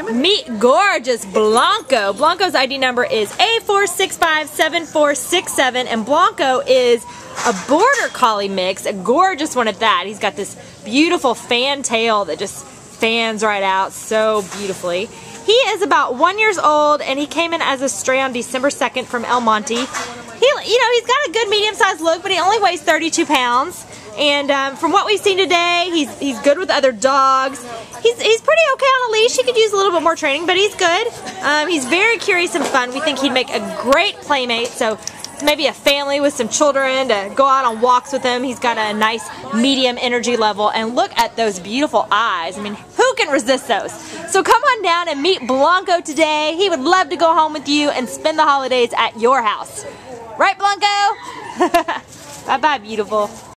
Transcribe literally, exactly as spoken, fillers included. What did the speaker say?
Meet gorgeous Blanco. Blanco's I D number is A four six five seven four six seven, and Blanco is a border collie mix, a gorgeous one at that. He's got this beautiful fan tail that just fans right out so beautifully. He is about one years old, and he came in as a stray on December second from El Monte. He, you know, he's got a good medium-sized look, but he only weighs thirty-two pounds. And um, from what we've seen today, he's he's good with other dogs. He's he's pretty okay on a leash. He could use a little bit more training, but he's good. Um, he's very curious and fun. We think he'd make a great playmate. So maybe a family with some children to go out on walks with him. He's got a nice medium energy level, and look at those beautiful eyes. I mean, who can resist those? So come on down and meet Blanco today. He would love to go home with you and spend the holidays at your house. Right, Blanco? Bye-bye, beautiful.